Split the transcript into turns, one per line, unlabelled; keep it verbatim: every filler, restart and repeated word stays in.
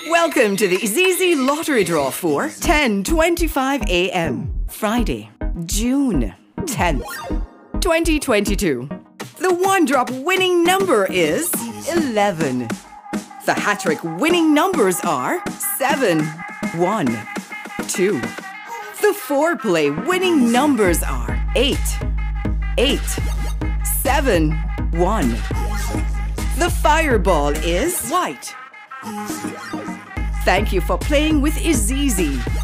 Welcome to the IZIZZI lottery draw for ten twenty-five a m Friday, June tenth, twenty twenty-two. The one-drop winning number is eleven. The HaTTrik winning numbers are seven, one, two. The four-play winning numbers are eight, eight, seven, one. The fireball is white. Thank you for playing with IZIZZI.